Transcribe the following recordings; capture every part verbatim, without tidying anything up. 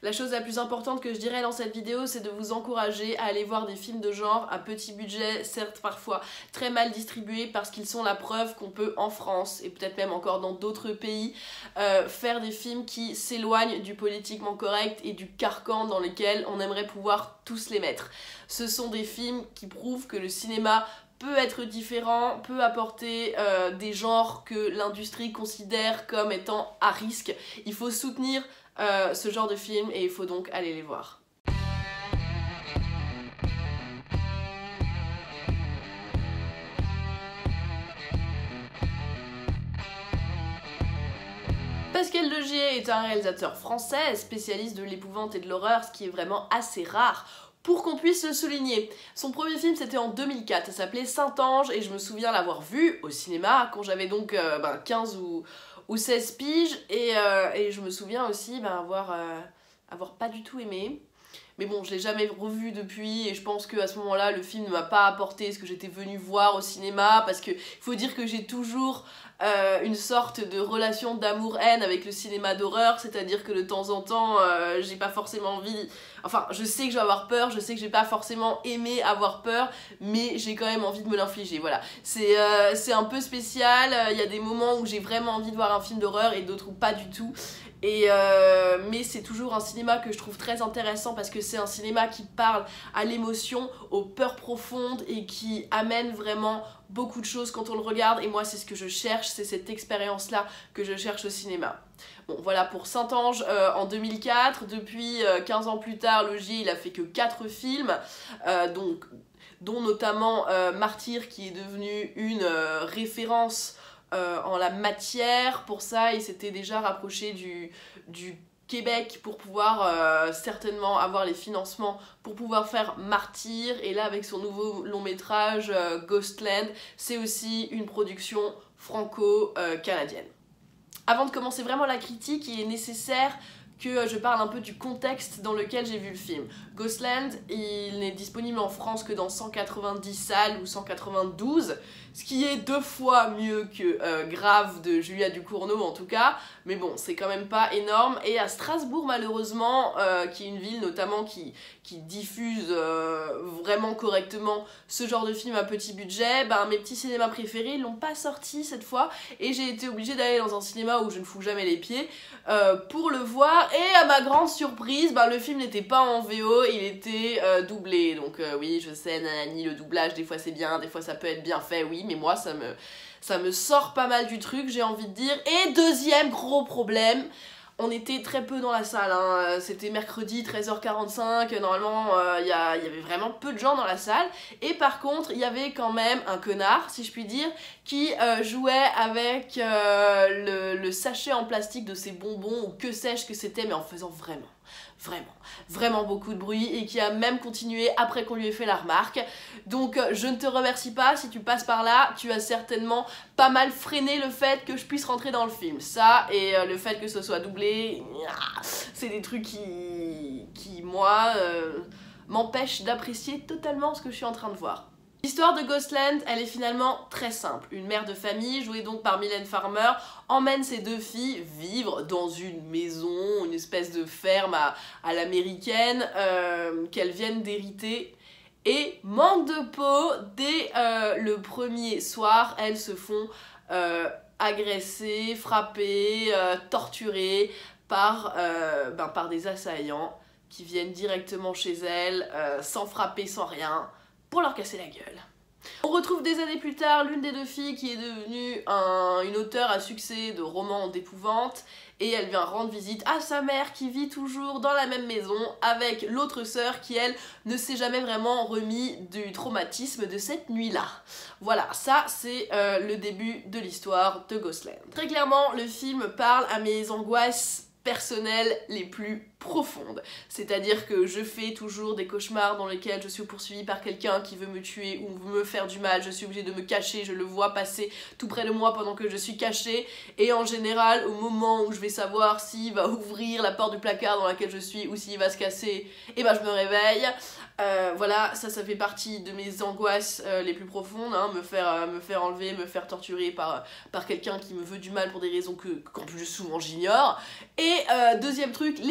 La chose la plus importante que je dirais dans cette vidéo, c'est de vous encourager à aller voir des films de genre à petit budget, certes parfois très mal distribués, parce qu'ils sont la preuve qu'on peut en France, et peut-être même encore dans d'autres pays, euh, faire des films qui s'éloignent du politiquement correct et du carcan dans lequel on aimerait pouvoir tous les mettre. Ce sont des films qui prouvent que le cinéma peut être différent, peut apporter euh, des genres que l'industrie considère comme étant à risque. Il faut soutenir euh, ce genre de film et il faut donc aller les voir. Pascal Laugier est un réalisateur français, spécialiste de l'épouvante et de l'horreur, ce qui est vraiment assez rare pour qu'on puisse le souligner. Son premier film c'était en deux mille quatre, ça s'appelait Saint-Ange et je me souviens l'avoir vu au cinéma quand j'avais donc euh, ben, quinze ou, ou seize piges et, euh, et je me souviens aussi ben, avoir, euh, avoir pas du tout aimé. Mais bon, je l'ai jamais revu depuis et je pense qu'à ce moment-là, le film ne m'a pas apporté ce que j'étais venue voir au cinéma parce que faut dire que j'ai toujours euh, une sorte de relation d'amour-haine avec le cinéma d'horreur, c'est-à-dire que de temps en temps, euh, j'ai pas forcément envie... Enfin, je sais que je vais avoir peur, je sais que j'ai pas forcément aimé avoir peur, mais j'ai quand même envie de me l'infliger, voilà. C'est euh, c'est un peu spécial, il y a des moments où j'ai vraiment envie de voir un film d'horreur et d'autres où pas du tout. Et euh, mais c'est toujours un cinéma que je trouve très intéressant parce que c'est un cinéma qui parle à l'émotion, aux peurs profondes et qui amène vraiment beaucoup de choses quand on le regarde. Et moi c'est ce que je cherche, c'est cette expérience-là que je cherche au cinéma. Bon voilà pour Saint-Ange euh, en deux mille quatre, depuis euh, quinze ans plus tard, Laugier il a fait que quatre films, euh, donc, dont notamment euh, Martyr qui est devenu une euh, référence Euh, en la matière. Pour ça il s'était déjà rapproché du, du Québec pour pouvoir euh, certainement avoir les financements pour pouvoir faire Martyr, et là avec son nouveau long métrage euh, Ghostland, c'est aussi une production franco-canadienne. Avant de commencer vraiment la critique, il est nécessaire que je parle un peu du contexte dans lequel j'ai vu le film. Ghostland, il n'est disponible en France que dans cent quatre-vingt-dix salles ou cent quatre-vingt-douze, ce qui est deux fois mieux que euh, Grave de Julia Ducournau en tout cas, mais bon, c'est quand même pas énorme. Et à Strasbourg malheureusement, euh, qui est une ville notamment qui, qui diffuse euh, vraiment correctement ce genre de film à petit budget, ben, mes petits cinémas préférés l'ont pas sorti cette fois, et j'ai été obligée d'aller dans un cinéma où je ne fous jamais les pieds euh, pour le voir, et à ma grande surprise, ben, le film n'était pas en V O, il était euh, doublé. Donc euh, oui, je sais, nanani, le doublage, des fois c'est bien, des fois ça peut être bien fait, oui, mais moi ça me, ça me sort pas mal du truc, j'ai envie de dire. Et deuxième gros problème, on était très peu dans la salle, hein. C'était mercredi treize heures quarante-cinq, normalement il euh, y, y avait vraiment peu de gens dans la salle, et par contre il y avait quand même un connard, si je puis dire, qui euh, jouait avec euh, le, le sachet en plastique de ses bonbons, ou que sais-je que c'était, mais en faisant vraiment, vraiment, vraiment beaucoup de bruit, et qui a même continué après qu'on lui ait fait la remarque. Donc je ne te remercie pas, si tu passes par là, tu as certainement pas mal freiné le fait que je puisse rentrer dans le film. Ça, et euh, le fait que ce soit doublé, c'est des trucs qui, qui moi, euh, m'empêchent d'apprécier totalement ce que je suis en train de voir. L'histoire de Ghostland, elle est finalement très simple. Une mère de famille, jouée donc par Mylène Farmer, emmène ses deux filles vivre dans une maison, une espèce de ferme à, à l'américaine, euh, qu'elles viennent d'hériter. Et manque de peau, dès euh, le premier soir, elles se font euh, agresser, frapper, euh, torturer par, euh, ben, par des assaillants qui viennent directement chez elles, euh, sans frapper, sans rien, pour leur casser la gueule. On retrouve des années plus tard l'une des deux filles qui est devenue un, une auteure à succès de romans d'épouvante, et elle vient rendre visite à sa mère qui vit toujours dans la même maison avec l'autre sœur qui, elle, ne s'est jamais vraiment remis du traumatisme de cette nuit-là. Voilà, ça c'est euh, le début de l'histoire de Ghostland. Très clairement, le film parle à mes angoisses personnelles les plus profonde. C'est-à-dire que je fais toujours des cauchemars dans lesquels je suis poursuivie par quelqu'un qui veut me tuer ou me faire du mal. Je suis obligée de me cacher, je le vois passer tout près de moi pendant que je suis cachée, et en général, au moment où je vais savoir s'il va ouvrir la porte du placard dans laquelle je suis ou s'il va se casser, et ben je me réveille. Euh, voilà, ça, ça fait partie de mes angoisses euh, les plus profondes, hein, me faire, euh, me faire enlever, me faire torturer par, par quelqu'un qui me veut du mal pour des raisons que, qu'en plus souvent j'ignore. Et euh, deuxième truc, les poupées.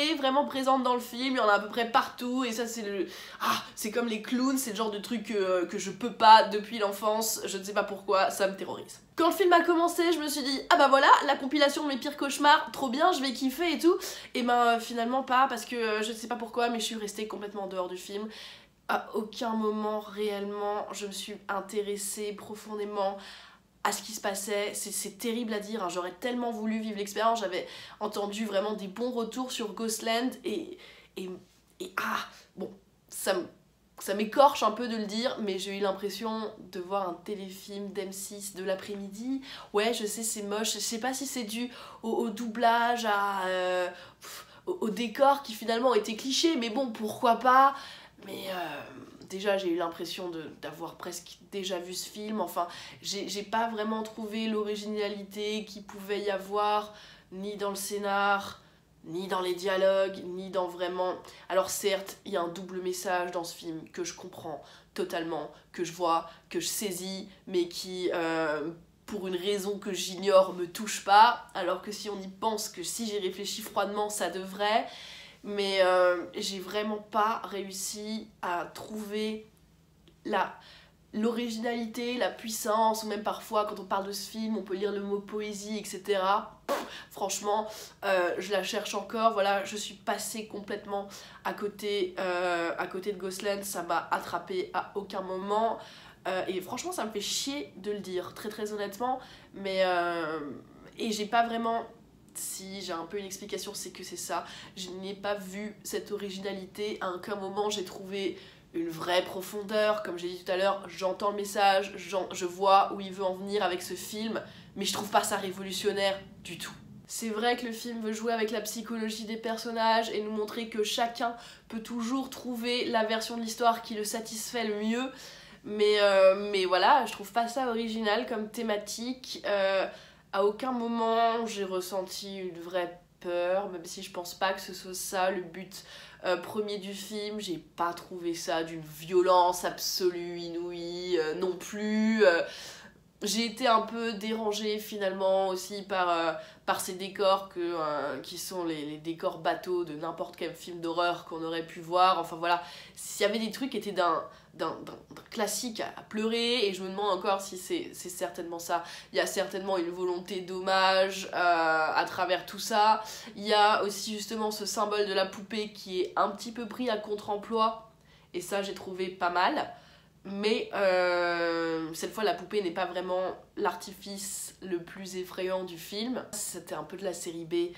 colorée, vraiment présente dans le film, il y en a à peu près partout, et ça c'est le... Ah, c'est comme les clowns, c'est le genre de truc que, que je peux pas depuis l'enfance, je ne sais pas pourquoi, ça me terrorise. Quand le film a commencé, je me suis dit, ah bah voilà, la compilation de mes pires cauchemars, trop bien, je vais kiffer et tout, et ben finalement pas, parce que euh, je ne sais pas pourquoi, mais je suis restée complètement en dehors du film. À aucun moment réellement je me suis intéressée profondément à ce qui se passait, c'est terrible à dire, hein. J'aurais tellement voulu vivre l'expérience, j'avais entendu vraiment des bons retours sur Ghostland et, et, et ah, bon, ça me... Ça m'écorche un peu de le dire, mais j'ai eu l'impression de voir un téléfilm d'M six de l'après-midi. Ouais, je sais, c'est moche, je sais pas si c'est dû au, au doublage, à, euh, au, au décor qui finalement était cliché, mais bon, pourquoi pas. Mais euh, déjà, j'ai eu l'impression d'avoir presque déjà vu ce film, enfin, j'ai pas vraiment trouvé l'originalité qu'il pouvait y avoir, ni dans le scénar, ni dans les dialogues, ni dans vraiment... Alors certes, il y a un double message dans ce film que je comprends totalement, que je vois, que je saisis, mais qui, euh, pour une raison que j'ignore, me touche pas, alors que si on y pense, que si j'y réfléchis froidement, ça devrait, mais euh, j'ai vraiment pas réussi à trouver la... l'originalité, la puissance, ou même parfois quand on parle de ce film, on peut lire le mot poésie, et cetera. Pff, franchement, euh, je la cherche encore, voilà, je suis passée complètement à côté, euh, à côté de Ghostland, ça m'a attrapée à aucun moment, euh, et franchement ça me fait chier de le dire, très très honnêtement, mais... Euh, et j'ai pas vraiment... Si j'ai un peu une explication, c'est que c'est ça, je n'ai pas vu cette originalité, à aucun moment j'ai trouvé une vraie profondeur, comme j'ai dit tout à l'heure, j'entends le message, je vois où il veut en venir avec ce film, mais je trouve pas ça révolutionnaire du tout. C'est vrai que le film veut jouer avec la psychologie des personnages et nous montrer que chacun peut toujours trouver la version de l'histoire qui le satisfait le mieux, mais, euh, mais voilà, je trouve pas ça original comme thématique. Euh, à aucun moment j'ai ressenti une vraie peur, même si je pense pas que ce soit ça le but euh, premier du film. J'ai pas trouvé ça d'une violence absolue, inouïe, euh, non plus. Euh, j'ai été un peu dérangée finalement aussi par, euh, par ces décors que, euh, qui sont les, les décors bateaux de n'importe quel film d'horreur qu'on aurait pu voir. Enfin voilà, s'il y avait des trucs qui étaient d'un d'un classique à, à pleurer, et je me demande encore si c'est certainement ça. Il y a certainement une volonté d'hommage euh, à travers tout ça. Il y a aussi justement ce symbole de la poupée qui est un petit peu pris à contre-emploi, et ça j'ai trouvé pas mal. Mais euh, cette fois la poupée n'est pas vraiment l'artifice le plus effrayant du film. C'était un peu de la série B.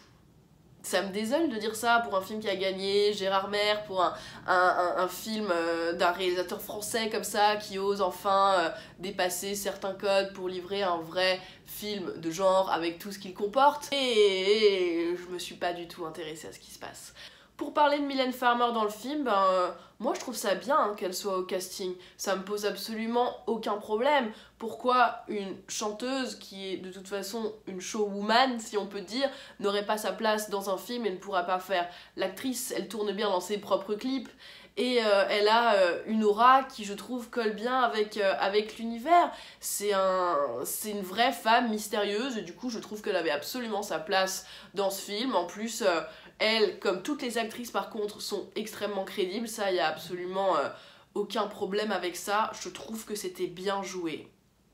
Ça me désole de dire ça pour un film qui a gagné Gérard Maire, pour un, un, un, un film euh, d'un réalisateur français comme ça, qui ose enfin euh, dépasser certains codes pour livrer un vrai film de genre avec tout ce qu'il comporte. Et, et je me suis pas du tout intéressée à ce qui se passe. Pour parler de Mylène Farmer dans le film, ben, euh, moi je trouve ça bien hein, qu'elle soit au casting. Ça me pose absolument aucun problème. Pourquoi une chanteuse qui est de toute façon une showwoman, si on peut dire, n'aurait pas sa place dans un film et ne pourra pas faire? L'actrice, elle tourne bien dans ses propres clips. Et euh, elle a euh, une aura qui, je trouve, colle bien avec, euh, avec l'univers. C'est un, c'est une vraie femme mystérieuse, et du coup, je trouve qu'elle avait absolument sa place dans ce film. En plus, euh, elle, comme toutes les actrices, par contre, sont extrêmement crédibles. Ça, il n'y a absolument euh, aucun problème avec ça. Je trouve que c'était bien joué.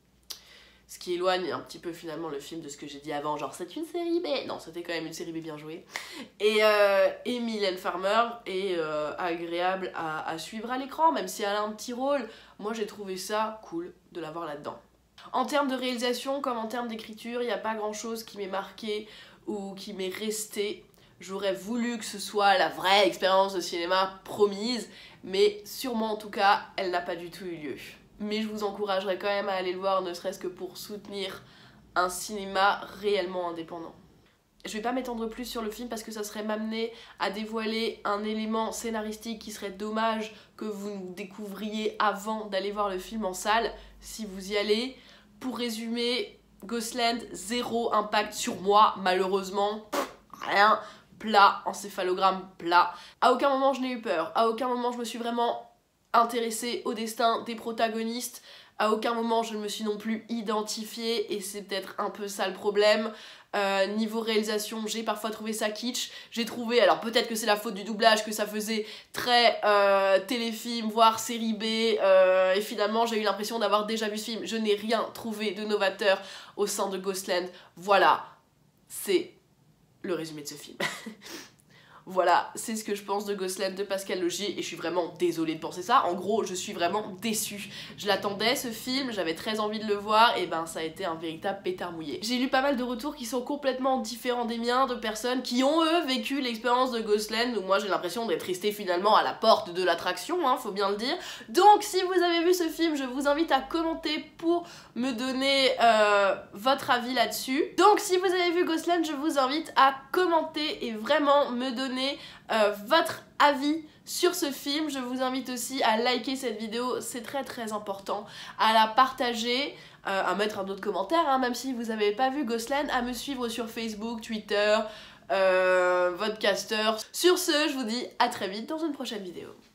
Ce qui éloigne un petit peu finalement le film de ce que j'ai dit avant, genre c'est une série B. Non, c'était quand même une série B bien jouée. Et, euh, et Mylène Farmer est euh, agréable à, à suivre à l'écran, même si elle a un petit rôle. Moi j'ai trouvé ça cool de l'avoir là-dedans. En termes de réalisation comme en termes d'écriture, il n'y a pas grand chose qui m'est marqué ou qui m'est resté. J'aurais voulu que ce soit la vraie expérience de cinéma promise, mais sûrement en tout cas, elle n'a pas du tout eu lieu. Mais je vous encouragerais quand même à aller le voir, ne serait-ce que pour soutenir un cinéma réellement indépendant. Je vais pas m'étendre plus sur le film parce que ça serait m'amener à dévoiler un élément scénaristique qui serait dommage que vous découvriez avant d'aller voir le film en salle, si vous y allez. Pour résumer, Ghostland, zéro impact sur moi, malheureusement, rien, plat, encéphalogramme plat. À aucun moment je n'ai eu peur, à aucun moment je me suis vraiment intéressée au destin des protagonistes. À aucun moment je ne me suis non plus identifiée et c'est peut-être un peu ça le problème. Euh, niveau réalisation, j'ai parfois trouvé ça kitsch. J'ai trouvé, alors peut-être que c'est la faute du doublage, que ça faisait très euh, téléfilm, voire série B, euh, et finalement j'ai eu l'impression d'avoir déjà vu ce film. Je n'ai rien trouvé de novateur au sein de Ghostland. Voilà, c'est le résumé de ce film. Voilà, c'est ce que je pense de Ghostland de Pascal Laugier et je suis vraiment désolée de penser ça. En gros, je suis vraiment déçue. Je l'attendais ce film, j'avais très envie de le voir et ben ça a été un véritable pétard mouillé. J'ai lu pas mal de retours qui sont complètement différents des miens, de personnes qui ont eux vécu l'expérience de Ghostland, où moi j'ai l'impression d'être restée finalement à la porte de l'attraction, hein, faut bien le dire. Donc si vous avez vu ce film, je vous invite à commenter pour me donner euh, votre avis là-dessus. Donc si vous avez vu Ghostland, je vous invite à commenter et vraiment me donner Euh, votre avis sur ce film. Je vous invite aussi à liker cette vidéo, c'est très très important, à la partager, euh, à mettre un autre commentaire, hein, même si vous n'avez pas vu Ghostland, à me suivre sur Facebook, Twitter, euh, Vodcaster. Sur ce, je vous dis à très vite dans une prochaine vidéo.